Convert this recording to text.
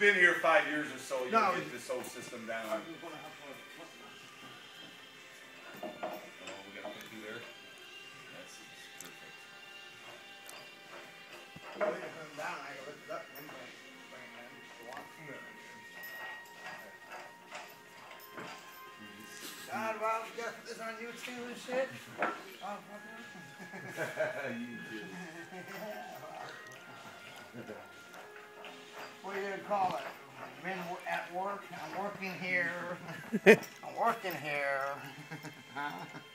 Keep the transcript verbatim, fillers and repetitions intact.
been here five years or so, you'll No, get this whole system down. I'm just gonna have to. Oh, we got to put two there. That's perfect. I'm gonna put them down. I gotta lift it up and then bring bring it in. Just walk through it. God, well, we gotta put this on YouTube and shit. Oh, fuck it. You too. What are you gonna call it? I've been wo- at work. I'm working here. I'm working here. Huh?